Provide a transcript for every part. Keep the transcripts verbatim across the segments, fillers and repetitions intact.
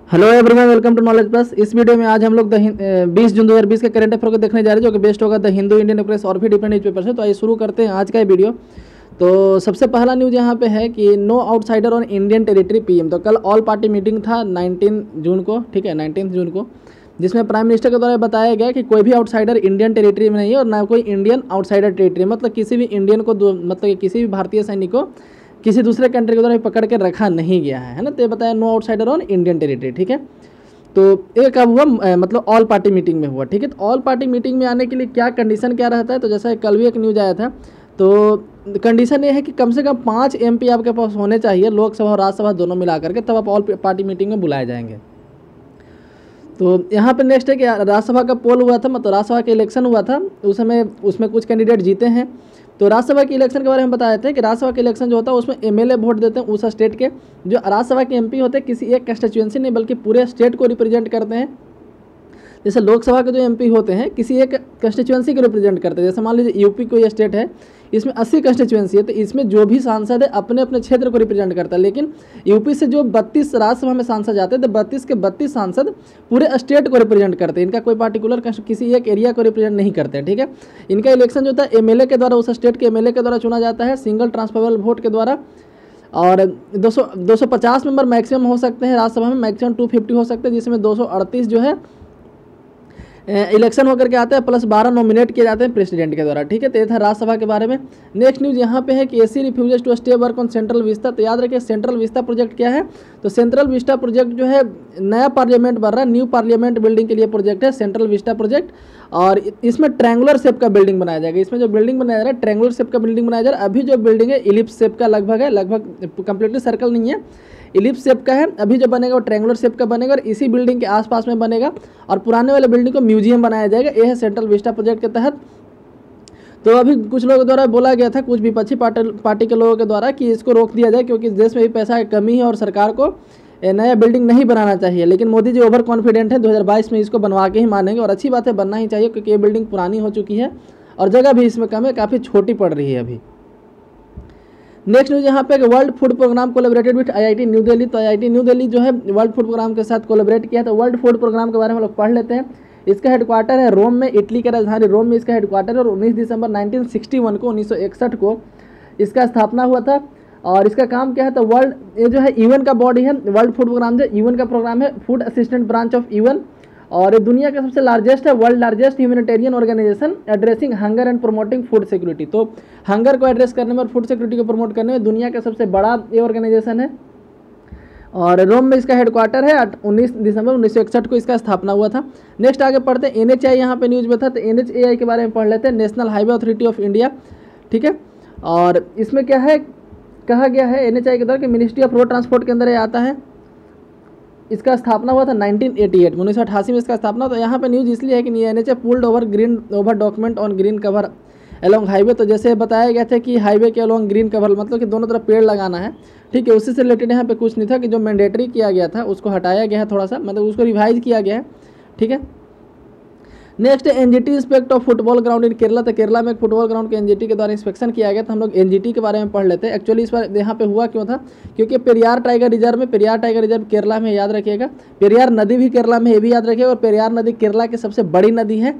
Hello everyone, welcome to knowledge plus. इस video में आज हम लोग द बीस जून दो हज़ार बीस के करंट अफेयर को देखने जा रहे हैं, जो कि बेस्ड होगा द हिंदू, इंडियन एक्सप्रेस और भी डिफरेंट न्यूज़पेपर से। तो आइए शुरू करते हैं आज का ये वीडियो। तो सबसे पहला न्यूज़ यहाँ पे है कि no outsider on Indian territory PM. तो कल ऑल पार्टी मीटिंग था नाइनटीन जून को, ठीक है, नाइनटीन जून को, जिसमें प्राइम मिनिस्टर के द्वारा बताया गया कि कोई भी आउटसाइडर इंडियन टेरिटरी में नहीं है और ना कोई इंडियन आउटसाइडर टेरिटरी, मतलब किसी भी इंडियन को, मतलब किसी भी भारतीय सैनिक को किसी दूसरे कंट्री के द्वारा पकड़ के रखा नहीं गया है, है ना। तो ये बताया no outsider on Indian territory, ठीक है। तो ये कब हुआ, मतलब ऑल पार्टी मीटिंग में हुआ, ठीक है। तो ऑल पार्टी मीटिंग में आने के लिए क्या कंडीशन क्या रहता है, तो जैसा कल भी एक न्यूज़ आया था, तो कंडीशन ये है कि कम से कम पाँच एमपी आपके पास होने चाहिए, लोकसभा और राज्यसभा दोनों मिला करके, तब आप ऑल पार्टी मीटिंग में बुलाए जाएंगे। तो यहाँ पे नेक्स्ट है कि राज्यसभा का पोल हुआ था, मतलब राज्यसभा का इलेक्शन हुआ था, उस समय उसमें कुछ कैंडिडेट जीते हैं। तो राज्यसभा के इलेक्शन के बारे में बताए थे कि राज्यसभा के इलेक्शन जो होता है उसमें एमएलए वोट देते हैं उस स्टेट के। जो राज्यसभा के एमपी होते हैं किसी एक कंस्टिट्यूएंसी नहीं बल्कि पूरे स्टेट को रिप्रेजेंट करते हैं। जैसे लोकसभा के जो एमपी होते हैं किसी एक कंस्टिट्यूएंसी को रिप्रेजेंट करते हैं। जैसे मान लीजिए यूपी कोई स्टेट है, इसमें अस्सी कंस्टिट्यूएंसी है, तो इसमें जो भी सांसद है अपने अपने क्षेत्र को रिप्रेजेंट करता है। लेकिन यूपी से जो बत्तीस राज्यसभा में सांसद जाते हैं तो बत्तीस के बत्तीस सांसद पूरे स्टेट को रिप्रेजेंट करते हैं। इनका कोई पार्टिकुलर किसी एक एरिया को रिप्रेजेंट नहीं करते हैं, ठीक है। इनका इलेक्शन जो होता है एमएलए के द्वारा, उस स्टेट के एमएलए के द्वारा चुना जाता है, सिंगल ट्रांसफरेबल वोट के द्वारा। और दो सौ दो सौ पचास मेंबर मैक्सिमम हो सकते हैं राज्यसभा में, मैक्सिमम टू फिफ्टी हो सकते हैं, जिसमें दो सौ अड़तीस जो है इलेक्शन होकर के आते हैं, प्लस बारह नॉमिनेट किए जाते हैं प्रेसिडेंट के द्वारा, ठीक है। तो ये था राज्यसभा के बारे में। नेक्स्ट न्यूज़ यहाँ पे है कि SC refuses to stay work on Central Vista. तो याद रखिए सेंट्रल विस्टा प्रोजेक्ट क्या है, तो सेंट्रल विस्टा प्रोजेक्ट जो है नया पार्लियामेंट बन रहा है, न्यू पार्लियामेंट बिल्डिंग के लिए प्रोजेक्ट है सेंट्रल विस्टा प्रोजेक्ट। और इसमें ट्रैंगुलर शेप का बिल्डिंग बनाया जाएगा। इसमें जो बिल्डिंग बनाया जा रहा है ट्रैंगुलर शेप का बिल्डिंग बनाया जा रहा है। अभी जो बिल्डिंग है इलिप्स शेप का लगभग है, लगभग कंप्लीटली सर्कल नहीं है, इलिप्स शेप का है। अभी जो बनेगा वो ट्रैंगुलर शेप का बनेगा और इसी बिल्डिंग के आसपास में बनेगा और पुराने वाले बिल्डिंग को म्यूजियम बनाया जाएगा। ये है सेंट्रल विस्टा प्रोजेक्ट के तहत। तो अभी कुछ लोगों द्वारा बोला गया था, कुछ विपक्षी पार्टी के लोगों के द्वारा, कि इसको रोक दिया जाए क्योंकि देश में भी पैसा की कमी है और सरकार को नया बिल्डिंग नहीं बनाना चाहिए। लेकिन मोदी जी ओवर कॉन्फिडेंट है, दो हज़ार बाईस में इसको बनवा के ही मानेंगे। और अच्छी बात है, बनना ही चाहिए क्योंकि ये बिल्डिंग पुरानी हो चुकी है और जगह भी इसमें कम है, काफ़ी छोटी पड़ रही है अभी। नेक्स्ट न्यूज़ यहाँ पे World Food Programme collaborated with IIT New Delhi. तो आईआईटी न्यू दिल्ली जो है वर्ल्ड फूड प्रोग्राम के साथ कोलैबोरेट किया है। तो वर्ल्ड फूड प्रोग्राम के बारे में हम लोग पढ़ लेते हैं। इसका हेडक्वार्टर है रोम में, इटली के राजधानी रोम में इसका हेडक्वार्टर है। और उन्नीस दिसंबर नाइनटीन सिक्सटी वन को उन्नीस सौ इकसठ को इसका स्थापना हुआ था। और इसका काम क्या है, तो वर्ल्ड ये जो है यूएन का बॉडी है, वर्ल्ड फूड प्रोग्राम जो यूएन का प्रोग्राम है, food assistant branch of UN. और ये दुनिया का सबसे लार्जेस्ट है, world largest humanitarian organisation addressing hunger and promoting food security. तो हंगर को एड्रेस करने में और फूड सिक्योरिटी को प्रमोट करने में दुनिया का सबसे बड़ा ये ऑर्गेनाइजेशन है। और रोम में इसका हेडक्वार्टर है। उन्नीस दिसंबर उन्नीस सौ इकसठ को इसका स्थापना हुआ था। नेक्स्ट आगे पढ़ते हैं, एनएचएआई यहाँ पे न्यूज़ में था, तो एनएचएआई के बारे में पढ़ लेते हैं, National Highway Authority of India, ठीक है। और इसमें क्या है, कहा गया है एनएचएआई के द्वारा कि मिनिस्ट्री ऑफ रोड ट्रांसपोर्ट के अंदर ये आता है। इसका स्थापना हुआ था नाइनटीन एटी एट में, उन्नीस सौ अठासी में इसका स्थापना। तो यहाँ पे न्यूज़ इसलिए है कि NHA pulled over green over document on green cover along highway. तो जैसे बताया गया था कि हाईवे के अलॉन्ग ग्रीन कवर, मतलब कि दोनों तरफ पेड़ लगाना है, ठीक है। उसी से रिलेटेड यहाँ पे कुछ नहीं था कि जो मैंडेटरी किया गया था उसको हटाया गया है थोड़ा सा, मतलब उसको रिवाइज किया गया है, ठीक है। नेक्स्ट है NGT inspect of football ground in Kerala. तो केरला में एक फुटबॉल ग्राउंड के एनजीटी के द्वारा इंस्पेक्शन किया गया। तो हम लोग एनजीटी के बारे में पढ़ लेते हैं। एक्चुअली इस बार यहाँ पे हुआ क्यों था, क्योंकि पेरियार टाइगर रिजर्व में, पेरियार टाइगर रिजर्व केरला में, याद रखिएगा। पेरियार नदी भी केरला में, ये भी याद रखिएगा। और पेरियार नदी केरला की सबसे बड़ी नदी है।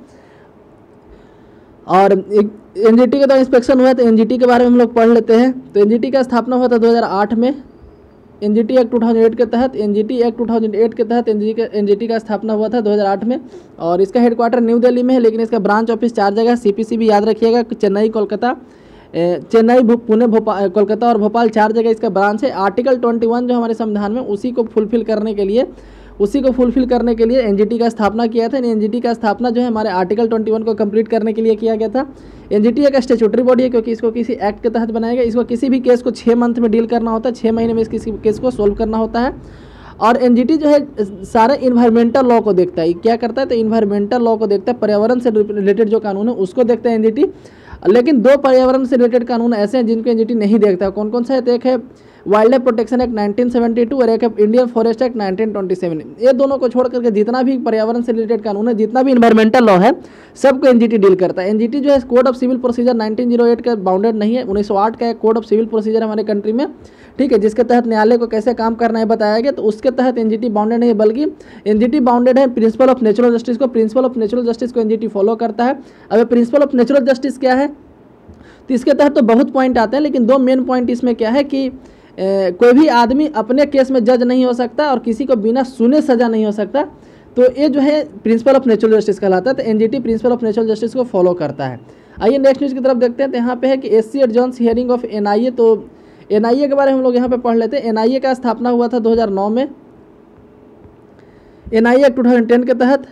और एनजीटी के द्वारा इंस्पेक्शन हुआ, तो एनजीटी के बारे में हम लोग पढ़ लेते हैं। तो एनजीटी का स्थापना हुआ था दो हज़ार आठ में, एनजीटी एक्ट दो हज़ार आठ के तहत, एनजीटी एक्ट दो हज़ार आठ के तहत एनजीटी का एनजीटी का स्थापना हुआ था दो हज़ार आठ में। और इसका हेडक्वार्टर न्यू दिल्ली में है, लेकिन इसका ब्रांच ऑफिस चार जगह, सीपीसी भी याद रखिएगा, चेन्नई, कोलकाता, चेन्नई, पुणे, भोपाल, कोलकाता और भोपाल, चार जगह इसका ब्रांच है। आर्टिकल इक्कीस जो हमारे संविधान में, उसी को फुलफिल करने के लिए उसी को फुलफिल करने के लिए एनजीटी का स्थापना किया था। एनजीटी का स्थापना जो है हमारे आर्टिकल इक्कीस को कंप्लीट करने के लिए किया गया था। एनजीटी एक स्टैट्यूटरी बॉडी है क्योंकि इसको किसी एक्ट के तहत बनाया गया। इसको किसी भी केस को छः मंथ में डील करना होता है, छः महीने में इस किसी केस को सोल्व करना होता है। और एनजीटी जो है सारे इन्वायरमेंटल लॉ को देखता है। क्या करता है, तो इन्वायरमेंटल लॉ को देखता है, पर्यावरण से रिलेटेड जो कानून है उसको देखता है एनजीटी। लेकिन दो पर्यावरण से रिलेटेड कानून ऐसे हैं जिनको एनजीटी नहीं देखता। कौन कौन सा है, तो एक है wild life protection act nineteen seventy two और एक है Indian forest act nineteen twenty seven. ये दोनों को छोड़ करके जितना भी पर्यावरण से रिलेटेड कानून है, जितना भी इन्वायरमेंटल लॉ है, सबको एनजीटी डील करता है। एनजीटी जो है code of civil procedure nineteen O eight का बाउंडेड नहीं है, उन्नीस सौ आठ का एक कोड ऑफ सिविल प्रोसीजर हमारे कंट्री में, ठीक है, जिसके तहत न्यायालय को कैसे काम करना है बताया गया, तो उसके तहत एनजीटी बाउंडेड नहीं है, बल्कि एनजीटी बाउंडेड है प्रिंसिपल ऑफ नेचुरल जस्टिस को। प्रिंसिपल ऑफ नेचुरल जस्टिस को एनजीटी फॉलो करता है। अब प्रिंसिपल ऑफ नेचुरल जस्टिस क्या है, तो इसके तहत तो बहुत पॉइंट आते हैं, लेकिन दो मेन पॉइंट इसमें क्या है कि ए, कोई भी आदमी अपने केस में जज नहीं हो सकता और किसी को बिना सुने सजा नहीं हो सकता। तो ये जो है प्रिंसिपल ऑफ नेचुरल जस्टिस कहलाता है। तो NGT principle of natural justice को फॉलो करता है। आइए नेक्स्ट न्यूज़ की तरफ देखते हैं। तो यहाँ पे है कि SC adjourns hearing of NIA. तो एनआईए के बारे में हम लोग यहाँ पे पढ़ लेते हैं। एनआईए का स्थापना हुआ था दो हज़ार नौ में। एनआईए एक्ट दो हज़ार दस के तहत,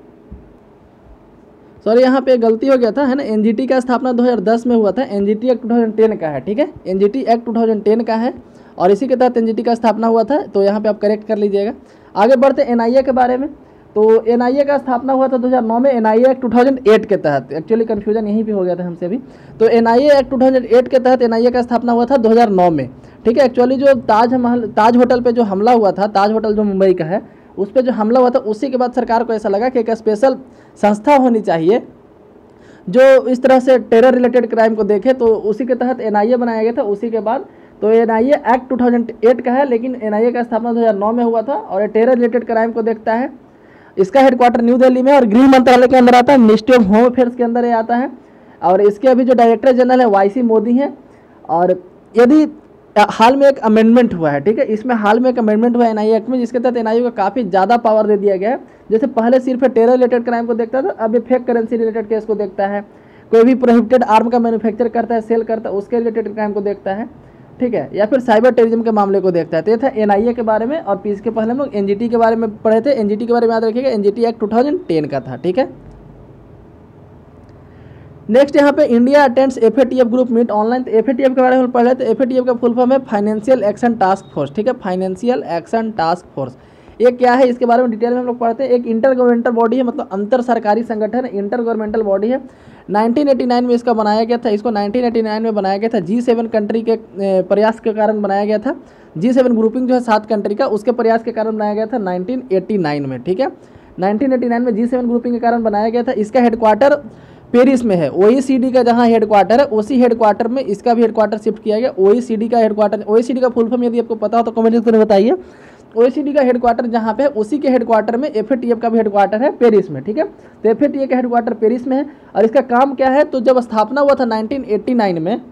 सॉरी यहाँ पे गलती हो गया था, है ना, एनजीटी का स्थापना दो हज़ार दस में हुआ था। एनजीटी एक्ट दो हज़ार दस का है, ठीक है, एनजीटी एक्ट दो हज़ार दस का है और इसी के तहत एनजीटी का स्थापना हुआ था। तो यहाँ पे आप करेक्ट कर लीजिएगा। आगे बढ़ते एनआईए के बारे में। तो एनआईए का स्थापना हुआ था दो हज़ार नौ में एनआईए एक्ट दो हज़ार आठ के तहत। एक्चुअली कन्फ्यूजन यहीं पे हो गया था हमसे भी। तो एनआईए एक्ट दो हज़ार आठ के तहत एनआईए का स्थापना हुआ था दो हज़ार नौ में, ठीक है। एक्चुअली जो ताज महल ताज होटल पे जो हमला हुआ था, ताज होटल जो मुंबई का है, उस पर जो हमला हुआ था, उसी के बाद सरकार को ऐसा लगा कि एक स्पेशल संस्था होनी चाहिए जो इस तरह से टेरर रिलेटेड क्राइम को देखे। तो उसी के तहत एनआईए बनाया गया था। उसी के बाद तो एनआईए एक्ट दो हज़ार आठ का है, लेकिन एनआईए का स्थापना दो हज़ार नौ में हुआ था और ये टेरर रिलेटेड क्राइम को देखता है। इसका हेडक्वार्टर न्यू दिल्ली में और गृह मंत्रालय के अंदर आता है, मिनिस्ट्री ऑफ होम अफेयर्स के अंदर ये आता है। और इसके अभी जो डायरेक्टर जनरल है वाई सी मोदी हैं। और यदि हाल में एक अमेंडमेंट हुआ है, ठीक है, इसमें हाल में एक अमेंडमेंट हुआ है एनआईए एक्ट में, जिसके तहत एनआईए को काफ़ी ज़्यादा पावर दे दिया गया है। जैसे पहले सिर्फ टेरर रिलेटेड क्राइम को देखता था, अब ये फेक करेंसी रिलेटेड केस को देखता है। कोई भी प्रोहिबिटेड आर्म का मैन्युफैक्चर करता है, सेल करता है, उसके रिलेटेड क्राइम को देखता है, ठीक है, या फिर साइबर टेररिज्म के मामले को देखता है। तो ये था एनआईए के बारे में। और इसके पहले हम लोग एनजीटी के बारे में पढ़े थे। एनजीटी के बारे में याद रखिएगा, एनजीटी एक्ट दो हज़ार दस का था, ठीक है। नेक्स्ट यहाँ पे India attends FATF group meet online. तो एफएटीएफ के बारे में पढ़ रहे थे। एफएटीएफ का फुल फॉर्म है फाइनेंशियल एक्शन टास्क फोर्स, ठीक है, फाइनेंशियल एक्शन टास्क फोर्स। ये क्या है, इसके बारे में डिटेल में हम लोग पढ़ते हैं। एक इंटर गवर्नमेंटल बॉडी है, मतलब अंतर सरकारी संगठन, इंटर गवर्नमेंटल बॉडी है। नाइनटीन एटी नाइन में इसका बनाया गया था। इसको नाइनटीन एटी नाइन में बनाया गया था। जी सेवन कंट्री के प्रयास के कारण बनाया गया था। जी सेवन ग्रुपिंग जो है सात कंट्री का, उसके प्रयास के कारण बनाया गया था नाइनटीन एटी नाइन में, ठीक है। नाइनटीन एटी नाइन में जी सेवन ग्रुपिंग के कारण बनाया गया था। इसका हेडक्वार्टर पेरिस में है। ओईसीडी का जहाँ हेडक्वार्टर है, उसी हेडक्वार्टर में इसका भी हेडक्वार्टर शिफ्ट किया गया। ओईसीडी का हेडक्वार्टर, ओईसीडी का फुल फॉर्म यदि आपको पता हो तो कमेंट करके बताइए। ओईसीडी का हेडक्वार्टर जहाँ पे है, उसी के हेडक्वार्टर में एफएटीएफ का भी हेडक्वार्टर है पेरिस में, ठीक है। तो एफएटीएफ का हेडक्वार्टर पेरिस में है। और इसका काम क्या है, तो जब स्थापना हुआ था नाइनटीन एटी नाइन में,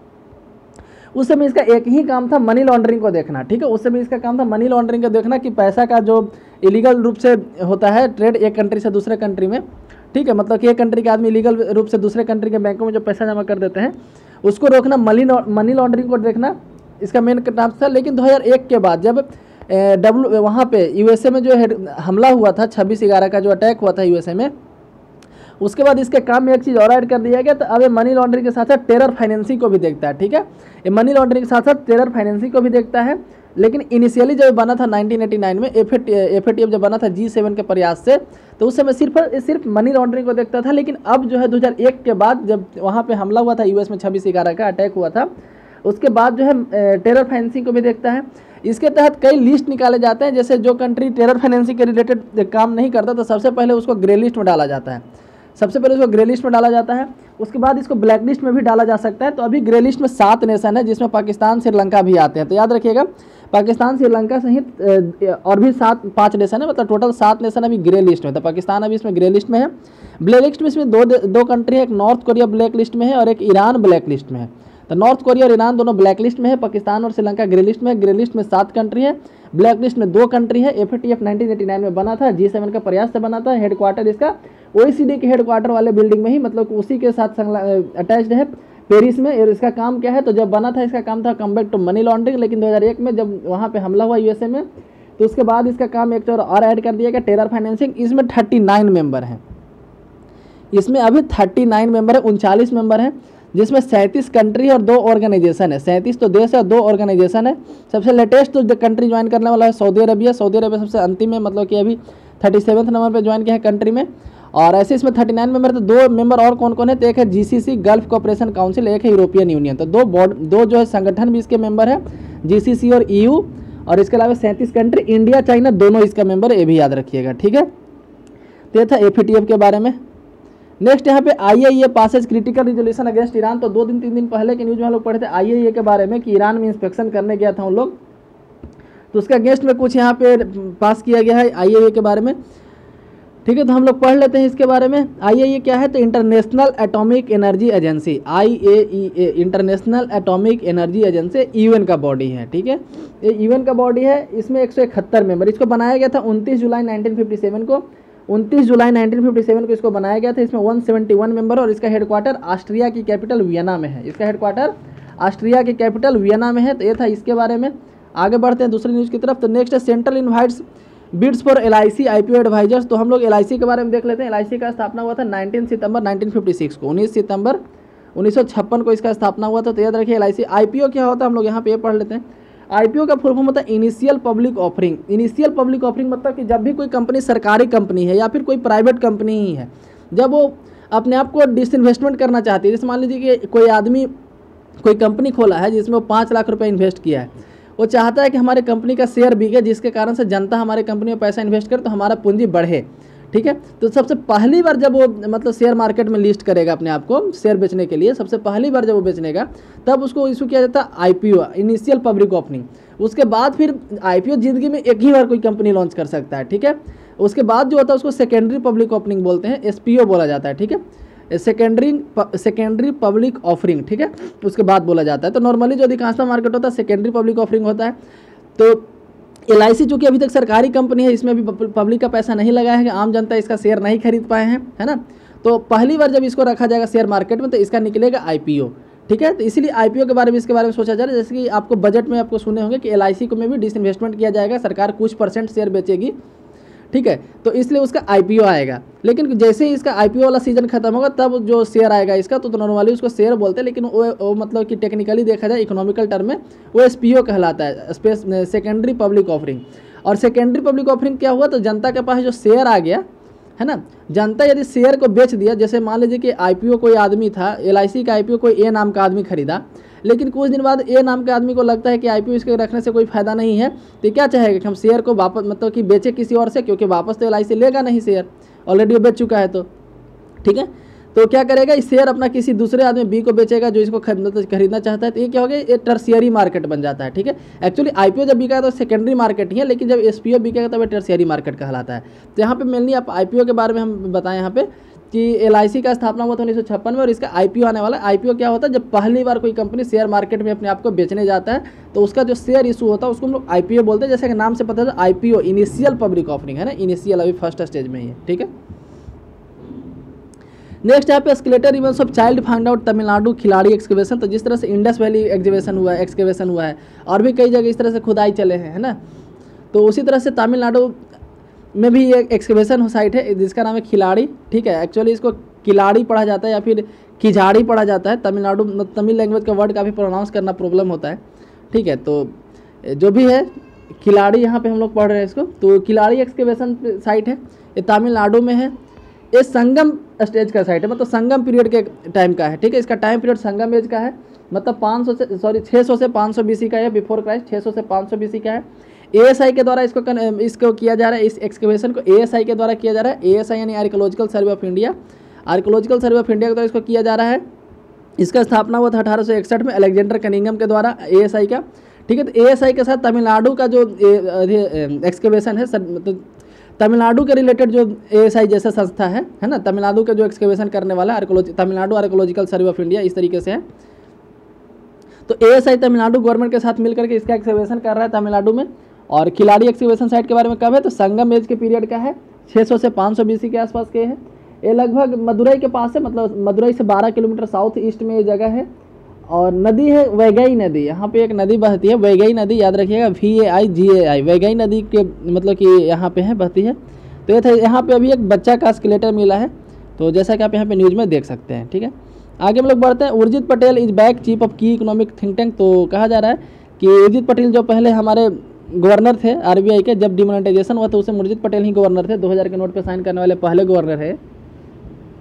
उस समय इसका एक ही काम था, मनी लॉन्ड्रिंग को देखना, ठीक है। उस समय इसका काम था मनी लॉन्ड्रिंग को देखना कि पैसा का जो इलीगल रूप से होता है ट्रेड एक कंट्री से दूसरे कंट्री में, ठीक है, मतलब कि एक कंट्री के आदमी इलीगल रूप से दूसरे कंट्री के बैंकों में जो पैसा जमा कर देते हैं, उसको रोकना, मनी मनी लॉन्ड्रिंग को देखना, इसका मेन काम था। लेकिन दो हज़ार एक के बाद जब डब्ल्यू वहाँ पे यूएसए में जो हमला हुआ था, छब्बीस ग्यारह का जो अटैक हुआ था यूएसए में, उसके बाद इसके काम में एक चीज़ और ऐड कर दिया गया। तो अब ये मनी लॉन्ड्रिंग के साथ साथ टेरर फाइनेंसिंग को भी देखता है, ठीक है। ये मनी लॉन्ड्रिंग के साथ साथ टेरर फाइनेंसिंग को भी देखता है। लेकिन इनिशियली जब बना था नाइनटीन एटी नाइन में, एफएटीएफ जब बना था जी सेवन के प्रयास से, तो उस समय सिर्फ सिर्फ मनी लॉन्ड्रिंग को देखता था। लेकिन अब जो है दो हज़ार एक के बाद जब वहाँ पे हमला हुआ था यूएस में, छब्बीस ग्यारह का अटैक हुआ था, उसके बाद जो है टेरर फाइनेंसिंग को भी देखता है। इसके तहत कई लिस्ट निकाले जाते हैं। जैसे जो कंट्री टेरर फाइनेंसिंग के रिलेटेड काम नहीं करता, तो सबसे पहले उसको ग्रे लिस्ट में डाला जाता है। सबसे पहले उसको ग्रे लिस्ट में डाला जाता है, उसके बाद इसको ब्लैक लिस्ट में भी डाला जा सकता है। तो अभी ग्रे लिस्ट में सात नेशन है, जिसमें पाकिस्तान, श्रीलंका भी आते हैं। तो याद रखिएगा, पाकिस्तान, श्रीलंका सहित और भी सात पाँच नेशन है, मतलब टोटल सात नेशन अभी ग्रे लिस्ट में। तो पाकिस्तान अभी इसमें ग्रे लिस्ट में है। ब्लैक लिस्ट में इसमें दो दो कंट्री है, एक नॉर्थ कोरिया ब्लैक लिस्ट में है और एक ईरान ब्लैक लिस्ट में है। तो नॉर्थ कोरिया और ईरान दोनों ब्लैक लिस्ट में है, पाकिस्तान और श्रीलंका ग्रे लिस्ट में है। ग्रे लिस्ट में सात कंट्री है, ब्लैक लिस्ट में दो कंट्री है। एफएटीएफ नाइनटीन एटी नाइन में बना था, जी सेवन का प्रयास से बना था। हेडक्वार्टर इसका ओईसीडी के हेडक्वार्टर वाले बिल्डिंग में ही, मतलब उसी के साथ अटैच्ड है, पेरिस में। और इसका काम क्या है, तो जब बना था इसका काम था combat to money laundering. लेकिन दो हज़ार एक में जब वहाँ पे हमला हुआ यूएसए में, तो उसके बाद इसका काम एक और ऐड कर दिया गया, टेरर फाइनेंसिंग। इसमें थर्टी नाइन मेंबर हैं, इसमें अभी थर्टी नाइन मेंबर है, उनचालीस मेंबर हैं, जिसमें सैंतीस कंट्री और दो ऑर्गेनाइजेशन है। सैंतीस तो देश है, दो ऑर्गेनाइजेशन है। सबसे लेटेस्ट तो कंट्री ज्वाइन करने वाला है सऊदी अरबिया। सऊदी अरबिया सबसे अंतिम है, मतलब कि अभी थर्टी सेवन्थ नंबर पर ज्वाइन किया है कंट्री में। और ऐसे इसमें थर्टी नाइन मेंबर, तो दो मेंबर और कौन कौन है, तो एक है जीसीसी गल्फ कोऑपरेशन काउंसिल, एक है यूरोपियन यूनियन। तो दो बोर्ड दो जो है संगठन भी इसके मेंबर है, जीसीसी और ईयू, और इसके अलावा सैंतीस कंट्री, इंडिया चाइना दोनों इसका मेंबर, ये भी याद रखिएगा, ठीक है। तो ये था एफएटीएफ के बारे में। नेक्स्ट यहाँ पे IAEA passes critical resolution against Iran. तो दो दिन तीन दिन पहले के न्यूज में हम लोग पढ़े थे आईएईए के बारे में कि ईरान में इंस्पेक्शन करने गया था उन लोग, तो उसका अगेंस्ट में कुछ यहाँ पे पास किया गया है आईएईए के बारे में, ठीक है। तो हम लोग पढ़ लेते हैं इसके बारे में। आईएईए क्या है, तो International Atomic Energy Agency, IAEA International Atomic Energy Agency UN का बॉडी है, ठीक है। ये यूएन का बॉडी है, इसमें एक सौ इकहत्तर मेंबर। इसको बनाया गया था उनतीस जुलाई नाइनटीन फिफ्टी सेवन को, उनतीस जुलाई नाइनटीन फिफ्टी सेवन को इसको बनाया गया था। इसमें एक सौ इकहत्तर मेंबर, और इसका हेडक्वार्टर ऑस्ट्रिया की कैपिटल वियना में है। इसका हेडक्वार्टर ऑस्ट्रिया की कैपिटल वियना में है। तो ये था इसके बारे में। आगे बढ़ते हैं दूसरी न्यूज़ की तरफ। तो नेक्स्ट है central invites bids for LIC IPO advisers. तो हम लोग एलआईसी के बारे में देख लेते हैं। एलआईसी का स्थापना हुआ था उन्नीस सितंबर नाइनटीन फिफ्टी सिक्स को, उन्नीस सितंबर उन्नीस सौ छप्पन को इसका स्थापना हुआ था। तो याद रखिए एलआईसी। आईपीओ क्या होता है हम लोग यहाँ पे ये पढ़ लेते हैं। आईपीओ का फुल फॉर्म होता है initial public offering. Initial public offering मतलब कि जब भी कोई कंपनी सरकारी कंपनी है या फिर कोई प्राइवेट कंपनी ही है, जब वो अपने आप को डिसइन्वेस्टमेंट करना चाहती है, जैसे मान लीजिए कि कोई आदमी कोई कंपनी खोला है जिसमें वो पाँच लाख रुपए इन्वेस्ट किया है, वो चाहता है कि हमारे कंपनी का शेयर बिके, जिसके कारण से जनता हमारे कंपनी में पैसा इन्वेस्ट करे तो हमारा पूंजी बढ़े, ठीक है। तो सबसे पहली बार जब वो मतलब शेयर मार्केट में लिस्ट करेगा अपने आप को शेयर बेचने के लिए, सबसे पहली बार जब वो बेचनेगा तब उसको इशू किया जाता है आईपीओ, इनिशियल पब्लिक ऑफरिंग। उसके बाद फिर आईपीओ जिंदगी में एक ही बार कोई कंपनी लॉन्च कर सकता है, ठीक है। उसके बाद जो होता है उसको सेकेंडरी पब्लिक ओपनिंग बोलते हैं, एसपीओ बोला जाता है, ठीक है। सेकेंडरी सेकेंडरी पब्लिक ऑफरिंग, ठीक है, उसके बाद बोला जाता है। तो नॉर्मली जो अधिकांशतः मार्केट होता है सेकेंडरी पब्लिक ऑफरिंग होता है। तो एलआईसी चूंकि अभी तक सरकारी कंपनी है, इसमें भी पब्लिक का पैसा नहीं लगा है, आम जनता इसका शेयर नहीं खरीद पाए हैं, है ना। तो पहली बार जब इसको रखा जाएगा शेयर मार्केट में तो इसका निकलेगा आईपीओ, ठीक है। तो इसीलिए आईपीओ के बारे में इसके बारे में सोचा जा रहा है। जैसे कि आपको बजट में आपको सुने होंगे कि एलआईसी को में भी डिसइन्वेस्टमेंट किया जाएगा, सरकार कुछ परसेंट शेयर बेचेगी, ठीक है। तो इसलिए उसका आईपीओ आएगा। लेकिन जैसे ही इसका आईपीओ वाला सीजन खत्म होगा तब जो शेयर आएगा इसका, तो, तो नॉर्मली उसको शेयर बोलते हैं, लेकिन वो, वो मतलब कि टेक्निकली देखा जाए इकोनॉमिकल टर्म में वो एसपीओ कहलाता है, स्पेस सेकेंडरी पब्लिक ऑफरिंग। और सेकेंडरी पब्लिक ऑफरिंग क्या हुआ, तो जनता के पास जो शेयर आ गया है ना, जनता यदि शेयर को बेच दिया, जैसे मान लीजिए कि आईपीओ कोई आदमी था, एलआईसी का आईपीओ कोई ए नाम का आदमी खरीदा, लेकिन कुछ दिन बाद ए नाम के आदमी को लगता है कि आईपीओ इसके रखने से कोई फायदा नहीं है, तो क्या चाहेगा कि हम शेयर को वापस मतलब कि बेचे किसी और से, क्योंकि वापस तो एलआईसी लेगा नहीं शेयर, ऑलरेडी वो बेच चुका है, तो ठीक है। तो क्या करेगा, इस शेयर अपना किसी दूसरे आदमी बी को बेचेगा जो इसको खरीदना चाहता है। तो ये क्या हो गया, ये टर्शियरी मार्केट बन जाता है, ठीक है। एक्चुअली आईपीओ जब बिका है तो सेकेंडरी मार्केट ही है, लेकिन जब एसपीओ बिकेगा तब ये टर्शियरी मार्केट कहलाता है। तो यहाँ पे मेनली आप आईपीओ के बारे में हम बताएं यहाँ पे कि एलआईसी का स्थापना हुआ था उन्नीस सौ छप्पन में, और इसका आईपीओ आने वाला है। आईपीओ क्या होता है, जब पहली बार कोई कंपनी शेयर मार्केट में अपने आप को बेचने जाता है तो उसका जो शेयर इशू होता है उसको हम लोग आईपीओ बोलते हैं। जैसे कि नाम से पता है आईपीओ इनिशियल पब्लिक ऑफरिंग है ना, इनिशियल अभी फर्स्ट स्टेज में ही है, ठीक है। नेक्स्ट यहाँ पे escalator events of child find out Tamil Nadu Keeladi excavation. तो जिस तरह से इंडस वैली एग्जीबिशन हुआ है, एक्सकेवेशन हुआ है, और भी कई जगह इस तरह से खुदाई चले हैं, है ना। तो उसी तरह से तमिलनाडु में भी एक एक्सकेवेशन साइट है जिसका नाम है खिलाड़ी, ठीक है। एक्चुअली इसको किलाड़ी पढ़ा जाता है या फिर खिजाड़ी पढ़ा जाता है। तमिलनाडु तमिल लैंग्वेज का वर्ड काफ़ी प्रोनाउंस करना प्रॉब्लम होता है, ठीक है। तो जो भी है खिलाड़ी यहाँ पे हम लोग पढ़ रहे हैं इसको। तो खिलाड़ी एक्सकेवेशन साइट है, ये तमिलनाडु में है। ये संगम स्टेज का साइट है, मतलब संगम पीरियड के टाइम का है, ठीक है। इसका टाइम पीरियड संगम एज का है, मतलब पाँच सौ से सॉरी छः सौ से पाँच सौ बीसी का है, बिफोर क्राइस्ट छः सौ से पाँच सौ बीसी का है। एएसआई के द्वारा इसको इसको किया जा रहा है, इस एक्सकेवेशन को एएसआई के द्वारा किया जा रहा है। एएसआई यानी archaeological survey of India, archaeological survey of India के द्वारा इसको किया जा रहा है। इसका स्थापना हुआ था अठारह सौ इकसठ में अलेक्जेंडर कनिंगम के द्वारा एएसआई का, ठीक है। तो एएसआई के साथ तमिलनाडु का जो एक्सकेवेशन है, मतलब तमिलनाडु के रिलेटेड जो एएसआई जैसा संस्था है है ना, तमिलनाडु का जो एक्सकेवेशन करने वाला archaeology Tamil Nadu archaeological survey of India इस तरीके से है। तो एएसआई तमिलनाडु गवर्नमेंट के साथ मिलकर के इसका एक्सकेवेशन कर रहा है तमिलनाडु में। और खिलाड़ी एक्सकेवेशन साइट के बारे में कब है, तो संगम एज के पीरियड का है, छः सौ से पाँच सौ बीसी के आसपास के है। ये लगभग मदुरई के पास है, मतलब मदुरई से बारह किलोमीटर साउथ ईस्ट में ये जगह है। और नदी है वैगई नदी, यहाँ पे एक नदी बहती है वैगई नदी, याद रखिएगा वी ए आई जी ए आई, वैगई नदी के मतलब कि यहाँ पे है बहती है। तो ये था, यहाँ पे अभी एक बच्चा का स्केलेटन मिला है, तो जैसा कि आप यहाँ पे न्यूज़ में देख सकते हैं, ठीक है। आगे हम लोग बढ़ते हैं। Urjit Patel is back chief of की इकोनॉमिक थिंक टैंक। तो कहा जा रहा है कि उर्जित पटेल जो पहले हमारे गवर्नर थे आरबीआई के, जब डिमोनेटाइजेशन हुआ तो उसे उर्जित पटेल ही गवर्नर थे, दो हज़ार के नोट पे साइन करने वाले पहले गवर्नर है।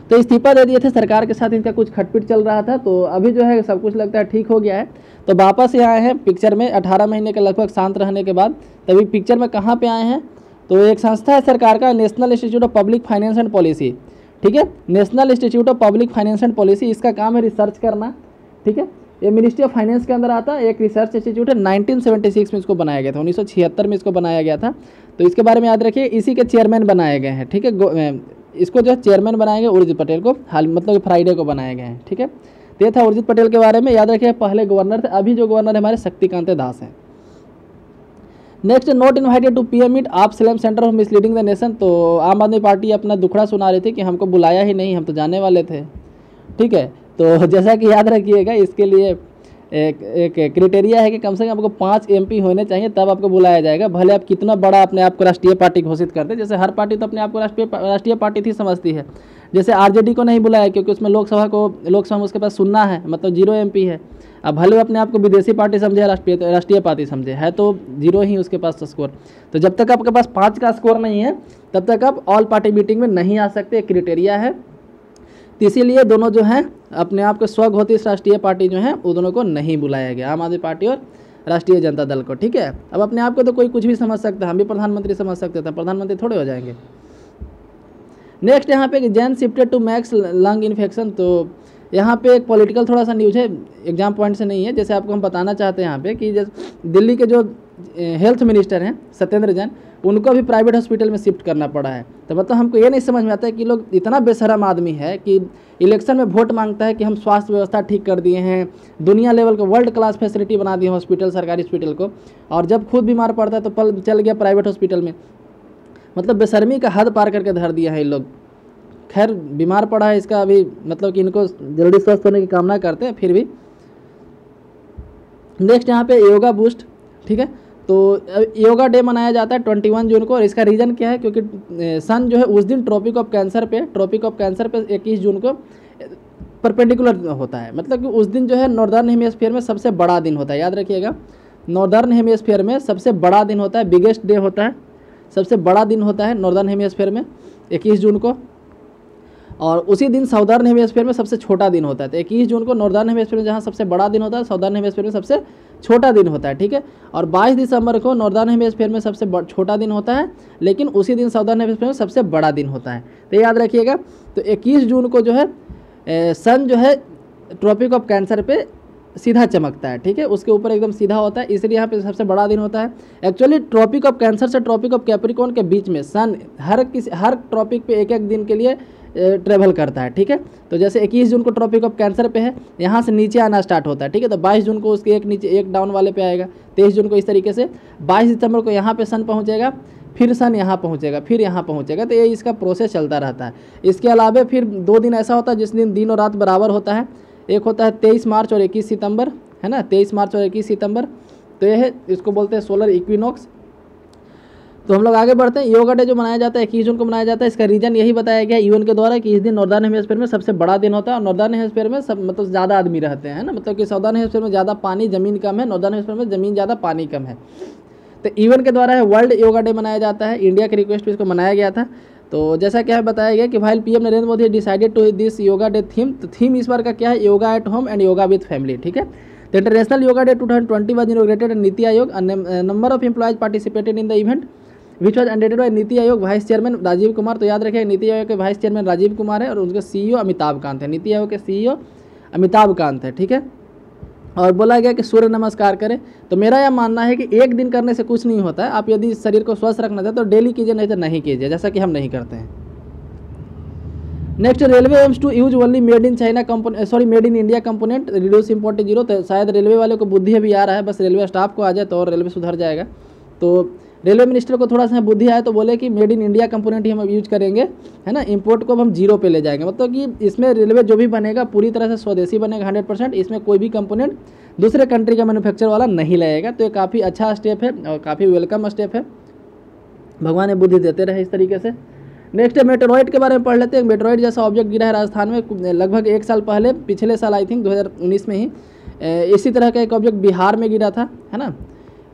तो इस्तीफा दे दिए थे, सरकार के साथ इनका कुछ खटपिट चल रहा था, तो अभी जो है सब कुछ लगता है ठीक हो गया है। तो वापस यहाँ आए हैं पिक्चर में अठारह महीने के लगभग शांत रहने के बाद। तभी पिक्चर में कहाँ पे आए हैं, तो एक संस्था है सरकार का, national institute of public finance and policy, ठीक है, national institute of public finance and policy, इसका काम है रिसर्च करना, ठीक है। ये मिनिस्ट्री ऑफ फाइनेंस के अंदर आता है, एक रिसर्च इंस्टीट्यूट है, नाइनटीन सेवेंटी सिक्स में इसको बनाया गया था, उन्नीस सौ छिहत्तर में इसको बनाया गया था। तो इसके बारे में याद रखिए, इसी के चेयरमैन बनाए गए हैं, ठीक है। इसको जो है चेयरमैन बनाए गए उर्जित पटेल को, हाल मतलब फ्राइडे को बनाए गए हैं, ठीक है। तो ये था उर्जित पटेल के बारे में, याद रखिए पहले गवर्नर थे, अभी जो गवर्नर है हमारे शक्तिकांत दास हैं। Next, not invited to PM meet, आप slam centre of misleading the nation. तो आम आदमी पार्टी अपना दुखड़ा सुना रही थी कि हमको बुलाया ही नहीं, हम तो जाने वाले थे, ठीक है। तो जैसा कि याद रखिएगा, इसके लिए एक एक क्राइटेरिया है कि कम से कम आपको पाँच एमपी होने चाहिए, तब आपको बुलाया जाएगा, भले आप कितना बड़ा अपने आप को राष्ट्रीय पार्टी घोषित करते। जैसे हर पार्टी तो अपने आप को राष्ट्रीय राष्ट्रीय पार्टी थी समझती है। जैसे आरजेडी को नहीं बुलाया क्योंकि उसमें लोकसभा को लोकसभा में उसके पास सुनना है, मतलब जीरो एमपी है। अब भले अपने आप को विदेशी पार्टी समझे, राष्ट्रीय राष्ट्रीय पार्टी समझे, है तो जीरो ही उसके पास स्कोर। तो जब तक आपके पास पाँच का स्कोर नहीं है तब तक आप ऑल पार्टी मीटिंग में नहीं आ सकते, एक क्राइटेरिया है। तो इसीलिए दोनों जो हैं अपने आप को स्वघोषित राष्ट्रीय पार्टी जो है वो दोनों को नहीं बुलाया गया, आम आदमी पार्टी और राष्ट्रीय जनता दल को, ठीक है। अब अपने आप को तो कोई कुछ भी समझ सकता है, हम भी प्रधानमंत्री समझ सकते थे, प्रधानमंत्री थोड़े हो जाएंगे। नेक्स्ट यहाँ पे Jain shifted to Max lung infection. तो यहाँ पे एक पॉलिटिकल थोड़ा सा न्यूज़ है, एग्जाम पॉइंट से नहीं है। जैसे आपको हम बताना चाहते हैं यहाँ पे कि जैसे दिल्ली के जो हेल्थ मिनिस्टर हैं सत्येंद्र जैन, उनको भी प्राइवेट हॉस्पिटल में शिफ्ट करना पड़ा है। तो मतलब हमको ये नहीं समझ में आता है कि लोग इतना बेशरम आदमी है कि इलेक्शन में वोट मांगता है कि हम स्वास्थ्य व्यवस्था ठीक कर दिए हैं, दुनिया लेवल का वर्ल्ड क्लास फैसिलिटी बना दी है हॉस्पिटल, सरकारी हॉस्पिटल को, और जब खुद बीमार पड़ता है तो पल चल गया प्राइवेट हॉस्पिटल में। मतलब बेशर्मी का हद पार करके धर दिया है इन लोग। खैर बीमार पड़ा है, इसका अभी मतलब कि इनको जल्दी स्वस्थ होने की कामना करते हैं, फिर भी। नेक्स्ट यहाँ पे योगा बूस्ट, ठीक है। तो योगा डे मनाया जाता है इक्कीस जून को, और इसका रीज़न क्या है, क्योंकि सन जो है उस दिन ट्रॉपिक ऑफ कैंसर पे ट्रॉपिक ऑफ कैंसर पे इक्कीस जून को परपेंडिकुलर होता है। मतलब कि उस दिन जो है नॉर्दर्न हेमिस्फीयर में सबसे बड़ा दिन होता है, याद रखिएगा, नॉर्दर्न हेमिस्फीयर में सबसे बड़ा दिन होता है, बिगेस्ट डे होता है, सबसे बड़ा दिन होता है नॉर्दर्न हेमिस्फीयर में इक्कीस जून को। और उसी दिन साउदर्न हेमिस्फीयर में सबसे छोटा दिन होता है। तो इक्कीस जून को नॉर्दर्न हेमिस्फीयर में जहाँ सबसे बड़ा दिन होता है, साउदर्न हेमिस्फीयर में सबसे छोटा दिन होता है, ठीक है। और बाईस दिसंबर को नॉर्दर्न हेमिस्फीयर में सबसे छोटा दिन होता है, लेकिन उसी दिन साउदर्न हेमिस्फीयर में सबसे बड़ा दिन होता है, तो याद रखिएगा। तो इक्कीस जून को जो है ए, सन जो है ट्रॉपिक ऑफ कैंसर पे सीधा चमकता है, ठीक है, उसके ऊपर एकदम सीधा होता है, इसलिए यहाँ पे सबसे बड़ा दिन होता है। एक्चुअली ट्रॉपिक ऑफ कैंसर से ट्रॉपिक ऑफ कैप्रिकॉर्न के बीच में सन हर किसी हर ट्रॉपिक पे एक एक दिन के लिए ट्रेवल करता है, ठीक है। तो जैसे इक्कीस जून को ट्रॉपिक ऑफ कैंसर पे है, यहाँ से नीचे आना स्टार्ट होता है, ठीक है। तो बाईस जून को उसके एक नीचे एक डाउन वाले पे आएगा, तेईस जून को इस तरीके से, बाईस दिसंबर को यहाँ पे सन पहुँचेगा, फिर सन यहाँ पहुँचेगा, फिर यहाँ पहुँचेगा। तो ये इसका प्रोसेस चलता रहता है। इसके अलावा फिर दो दिन ऐसा होता है जिस दिन दिन और रात बराबर होता है, एक होता है तेईस मार्च और इक्कीस सितंबर, है ना, तेईस मार्च और इक्कीस सितंबर। तो ये है, इसको बोलते हैं सोलर इक्विनॉक्स। तो हम लोग आगे बढ़ते हैं। योगा डे जो मनाया जाता है इक्कीस जून को मनाया जाता है, इसका रीजन यही बताया गया यूएन के द्वारा कि इस दिन नॉर्दर्न हेमिस्फीयर में सबसे बड़ा दिन होता है, और नॉर्दर्न हेमिस्फीयर में सब मतलब ज़्यादा आदमी रहते हैं ना, मतलब कि साउदर्न हेमिस्फीयर में ज़्यादा पानी ज़मीन कम है, नॉर्दर्न हेमिस्फीयर में ज़मीन ज़्यादा पानी कम है। तो यूएन के द्वारा है वर्ल्ड योगा डे मनाया जाता है, इंडिया के रिक्वेस्ट पर इसको मनाया गया था। तो जैसा क्या बताया गया कि भाई PM Narendra Modi decided to this yoga day theme. तो थीम इस बार का क्या है, yoga at home and yoga with family, ठीक है। तो international yoga day two thousand twenty was inaugurated and NITI Aayog, number of employees participated in the event which was undertaken by NITI Aayog vice chairman Rajiv Kumar. तो याद रखिए नीति आयोग के वाइस चेयरमैन राजीव कुमार है और उनके सीईओ अमिताभ कांत है। नीति आयोग के सीईओ अमिताभ कांत है, ठीक है। और बोला गया कि सूर्य नमस्कार करें। तो मेरा यह मानना है कि एक दिन करने से कुछ नहीं होता है, आप यदि शरीर को स्वस्थ रखना चाहते तो डेली कीजिए, नहीं तो नहीं कीजिए, जैसा कि हम नहीं करते हैं। Next, railway aims to use only made in China component sorry made in India component reduce import zero. तो शायद रेलवे वाले को बुद्धि अभी आ रहा है, बस रेलवे स्टाफ को आ जाए तो और रेलवे सुधर जाएगा। तो रेलवे मिनिस्टर को थोड़ा सा बुद्धि आए तो बोले कि मेड इन इंडिया कंपोनेंट ही हम यूज करेंगे, है ना, इंपोर्ट को हम जीरो पे ले जाएंगे। मतलब कि इसमें रेलवे जो भी बनेगा पूरी तरह से स्वदेशी बनेगा हंड्रेड परसेंट, इसमें कोई भी कंपोनेंट दूसरे कंट्री का मैन्युफैक्चर वाला नहीं लगेगा। तो ये काफ़ी अच्छा स्टेप है और काफ़ी वेलकम स्टेप है, भगवान ने बुद्धि देते रहे इस तरीके से। नेक्स्ट है मेट्रोइड के बारे में पढ़ लेते हैं। मेट्रोइड जैसा ऑब्जेक्ट गिरा है राजस्थान में लगभग एक साल पहले, पिछले साल आई थिंक दो हज़ार उन्नीस में ही इसी तरह का एक ऑब्जेक्ट बिहार में गिरा था, है ना।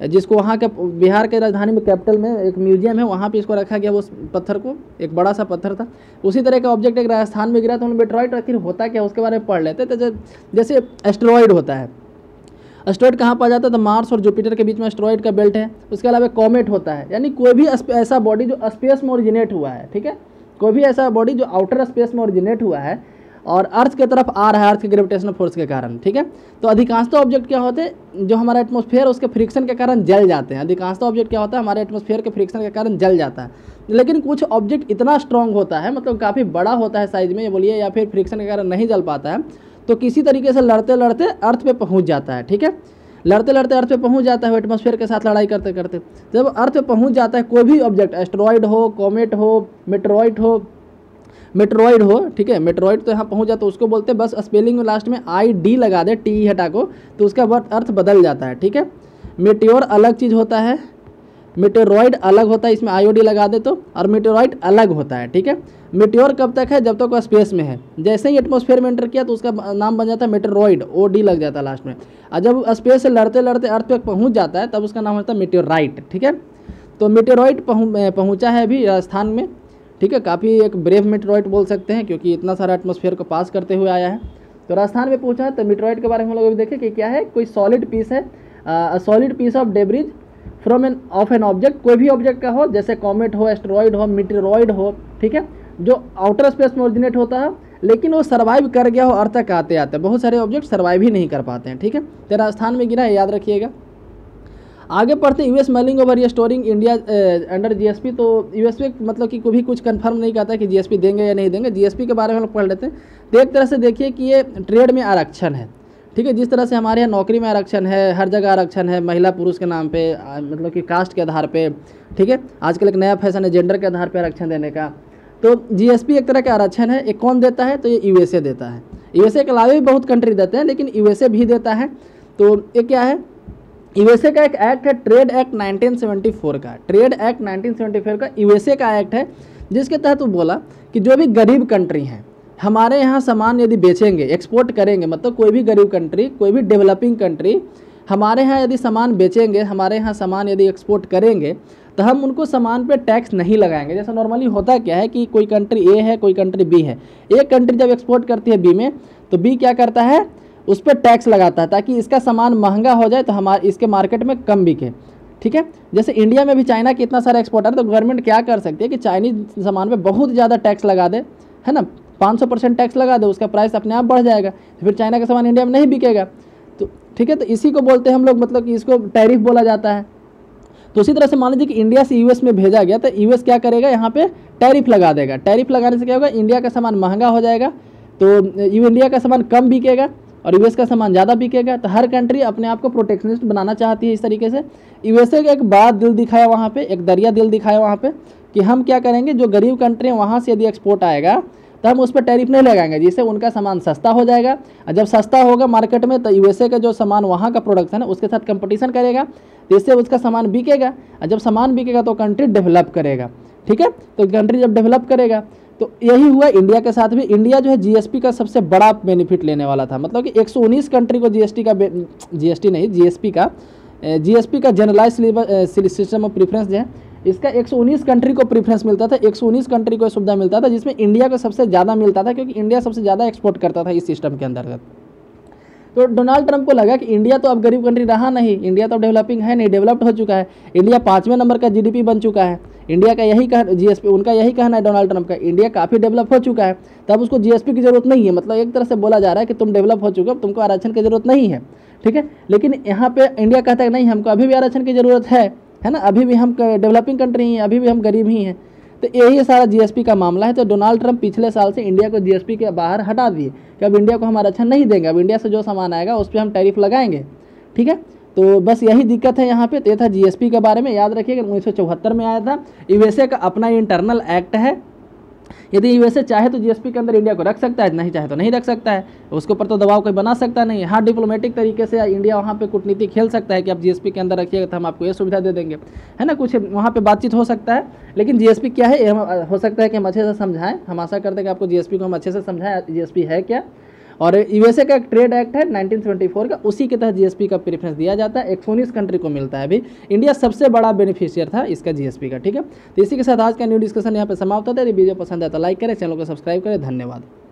जिसको वहाँ के बिहार के राजधानी में कैपिटल में एक म्यूजियम है, वहाँ पे इसको रखा गया। वो पत्थर को, एक बड़ा सा पत्थर था, उसी तरह का ऑब्जेक्ट एक राजस्थान में गिरा था। उन्होंने मेटेरॉइड आखिर होता क्या उसके बारे में पढ़ लेते। तो जैसे एस्टेरॉइड होता है, एस्टेरॉइड कहाँ पाया जाता है? तो मार्स और जुपिटर के बीच में एस्टेरॉइड का बेल्ट है। उसके अलावा कॉमेट होता है, यानी कोई भी ऐसा बॉडी जो स्पेस में ओरिजिनेट हुआ है, ठीक है, कोई भी ऐसा बॉडी जो आउटर स्पेस में ओरिजिनेट हुआ है और अर्थ की तरफ आ रहा है अर्थ के ग्रेविटेशनल फोर्स के कारण, ठीक है। तो अधिकांशतः ऑब्जेक्ट क्या होते हैं, जो हमारा एटमॉस्फेयर उसके फ्रिक्शन के कारण जल जाते हैं। अधिकांशतः ऑब्जेक्ट क्या होता है, हमारे एटमॉस्फेयर के फ्रिक्शन के कारण जल जाता है। लेकिन कुछ ऑब्जेक्ट इतना स्ट्रॉन्ग होता है, मतलब काफ़ी बड़ा होता है साइज में, ये बोलिए, या फिर फ्रिक्शन के कारण नहीं जल पाता है, तो किसी तरीके से लड़ते लड़ते अर्थ पे पहुंच जाता है, ठीक है। लड़ते लड़ते अर्थ पे पहुंच जाता है, एटमॉस्फेयर के साथ लड़ाई करते करते जब अर्थ पे पहुंच जाता है कोई भी ऑब्जेक्ट, एस्टेरॉइड हो, कॉमेट हो, मेटेरॉइड हो, मेटेरॉइड हो, ठीक है, मेटेरॉइड तो यहाँ पहुँच जाता है, उसको बोलते हैं, बस स्पेलिंग में लास्ट में आई डी लगा दे, टी हटा को, तो उसका अर्थ बदल जाता है, ठीक है। मेटेओर अलग चीज़ होता है, मेटेरॉइड अलग होता है, इसमें आईओडी लगा दे तो, और मेटेरॉइड अलग होता है, ठीक है। मेटेओर कब तक है? जब तक वो स्पेस में है। जैसे ही एटमॉस्फेयर में एंटर किया तो उसका नाम बन जाता है मेटेरॉइड, ओ डी लग जाता है लास्ट में। और जब स्पेस से लड़ते लड़ते अर्थ तक पहुँच जाता है तब उसका नाम होता है मेटेओराइट, ठीक है। तो मेटेरॉइड पहुँचा है अभी राजस्थान में, ठीक है। काफ़ी एक ब्रेव मेटेरॉइड बोल सकते हैं, क्योंकि इतना सारा एटमॉस्फेयर को पास करते हुए आया है। तो राजस्थान में पहुँचा है। तो मेटेरॉइड के बारे में हम लोग अभी देखें कि क्या है, कोई सॉलिड पीस है, solid piece of debris from an of an object, कोई भी ऑब्जेक्ट का हो, जैसे कॉमेट हो, एस्टेरॉइड हो, मेटेरॉइड हो, ठीक है, जो आउटर स्पेस में ओरिजिनेट होता है, लेकिन वो सर्वाइव कर गया हो अर्थ तक आते आते। बहुत सारे ऑब्जेक्ट सर्वाइव ही नहीं कर पाते हैं, ठीक है। तो राजस्थान में गिरा है, याद रखिएगा। आगे पढ़ते हैं, US mulling over restoring India under GSP. तो यूएसपी मतलब कि कोई भी कुछ कंफर्म नहीं कहता है कि जीएसपी देंगे या नहीं देंगे। जीएसपी के बारे में हम लोग पढ़ लेते हैं। तो एक तरह से देखिए कि ये ट्रेड में आरक्षण है, ठीक है। जिस तरह से हमारे यहाँ नौकरी में आरक्षण है, हर जगह आरक्षण है, महिला पुरुष के नाम पे, मतलब कि कास्ट के आधार पे, ठीक है। आजकल एक नया फैशन है जेंडर के आधार पे आरक्षण देने का। तो जीएसपी एक तरह का आरक्षण है। एक कौन देता है? तो ये यूएसए देता है। यूएसए के अलावा भी बहुत कंट्री देते हैं, लेकिन यूएसए भी देता है। तो ये क्या है, यूएसए का एक एक्ट है, trade act nineteen seventy four का। Trade act nineteen seventy four का यूएसए का एक्ट है, जिसके तहत वो बोला कि जो भी गरीब कंट्री हैं, हमारे यहाँ सामान यदि बेचेंगे, एक्सपोर्ट करेंगे, मतलब कोई भी गरीब कंट्री, कोई भी डेवलपिंग कंट्री हमारे यहाँ यदि सामान बेचेंगे, हमारे यहाँ सामान यदि एक्सपोर्ट करेंगे, तो हम उनको सामान पे टैक्स नहीं लगाएंगे। जैसा नॉर्मली होता क्या है कि कोई कंट्री ए है, कोई कंट्री बी है। एक कंट्री जब एक्सपोर्ट करती है बी में, तो बी क्या करता है, उस पर टैक्स लगाता है, ताकि इसका सामान महंगा हो जाए तो हमारे इसके मार्केट में कम बिके, ठीक है। जैसे इंडिया में भी चाइना की इतना सारा एक्सपोर्ट है, तो गवर्नमेंट क्या कर सकती है कि चाइनीज सामान पे बहुत ज़्यादा टैक्स लगा दे, है ना, पाँच सौ परसेंट टैक्स लगा दे, उसका प्राइस अपने आप बढ़ जाएगा, फिर चाइना का सामान इंडिया में नहीं बिकेगा। तो ठीक है, तो इसी को बोलते हैं हम लोग, मतलब कि इसको टैरिफ बोला जाता है। तो उसी तरह से मान लीजिए कि इंडिया से यूएस में भेजा गया, तो यूएस क्या करेगा, यहाँ पे टैरिफ लगा देगा। टैरिफ लगाने से क्या होगा, इंडिया का सामान महंगा हो जाएगा, तो इंडिया का सामान कम बिकेगा और यूएस का सामान ज़्यादा बिकेगा। तो हर कंट्री अपने आप को प्रोटेक्शनिस्ट बनाना चाहती है इस तरीके से। यूएसए का एक बड़ा दिल दिखाया वहाँ पे, एक दरिया दिल दिखाया वहाँ पे कि हम क्या करेंगे, जो गरीब कंट्री है वहाँ से यदि एक्सपोर्ट आएगा तो हम उस पर टैरिफ नहीं लगाएंगे, जिससे उनका सामान सस्ता हो जाएगा। और जब सस्ता होगा मार्केट में, तो यूएसए का जो सामान वहाँ का प्रोडक्शन है उसके साथ कंपटीशन करेगा, जिससे उसका सामान बिकेगा। और जब सामान बिकेगा तो कंट्री डेवलप करेगा, ठीक है। तो कंट्री जब डेवलप करेगा, तो यही हुआ इंडिया के साथ भी। इंडिया जो है जीएसपी का सबसे बड़ा बेनिफिट लेने वाला था, मतलब कि एक सौ उन्नीस कंट्री को जीएसटी का जीएसटी नहीं जीएसपी का जीएसपी का जनरलाइज्ड सिस्टम ऑफ प्रेफरेंस जो है, इसका एक सौ उन्नीस कंट्री को प्रेफरेंस मिलता था। एक सौ उन्नीस कंट्री को सुविधा मिलता था, जिसमें इंडिया को सबसे ज़्यादा मिलता था, क्योंकि इंडिया सबसे ज़्यादा एक्सपोर्ट करता था इस सिस्टम के अंतर्गत। तो डोनाल्ड ट्रंप को लगा कि इंडिया तो अब गरीब कंट्री रहा नहीं, इंडिया तो डेवलपिंग है नहीं, डेवलप्ड हो चुका है। इंडिया पाँचवें नंबर का जीडीपी बन चुका है। इंडिया का यही कह जीएसपी उनका यही कहना है डोनाल्ड ट्रंप का, इंडिया काफ़ी डेवलप हो चुका है, तब उसको जीएसपी की जरूरत नहीं है। मतलब एक तरह से बोला जा रहा है कि तुम डेवलप हो चुके हो, तुमको आरक्षण की जरूरत नहीं है, ठीक है। लेकिन यहाँ पे इंडिया कहता है नहीं, हमको अभी भी आरक्षण की जरूरत है, है ना, अभी भी हम डेवलपिंग कंट्री हैं, अभी भी हम गरीब ही हैं। तो यही सारा जीएसपी का मामला है। तो डोनाल्ड ट्रंप पिछले साल से इंडिया को जीएसपी के बाहर हटा दिए कि अब इंडिया को हम आरक्षण नहीं देंगे, अब इंडिया से जो सामान आएगा उस पर हम टैरिफ लगाएंगे, ठीक है। तो बस यही दिक्कत है यहाँ पे। तो ये था जीएसपी के बारे में। याद रखिएगा उन्नीस सौ चौहत्तर में आया था। यूएसए का अपना इंटरनल एक्ट है, यदि यूएसए चाहे तो जीएसपी के अंदर इंडिया को रख सकता है, नहीं चाहे तो नहीं रख सकता है, उसके ऊपर तो दबाव कोई बना सकता नहीं है। हाँ, डिप्लोमेटिक तरीके से इंडिया वहाँ पे कूटनीति खेल सकता है कि आप जीएसपी के अंदर रखिएगा तो हम आपको ये सुविधा दे देंगे, है ना, कुछ वहाँ पे बातचीत हो सकता है। लेकिन जीएसपी क्या है, हो सकता है कि हम अच्छे से समझाएं। हम आशा करते हैं कि आपको जीएसपी को हम अच्छे से समझाएं, जीएसपी है क्या और यूएसए का एक ट्रेड एक्ट है नाइनटीन सेवेंटी फोर का, उसी के तहत जीएसपी का प्रेफरेंस दिया जाता है। एक सौ उन्नीस कंट्री को मिलता है। अभी इंडिया सबसे बड़ा बेनिफिशियर था इसका जीएसपी का। ठीक है, तो इसी के साथ आज का न्यू डिस्कशन यहाँ पे समाप्त होता है। यदि वीडियो पसंद है तो लाइक करें, चैनल को सब्सक्राइब करें। धन्यवाद।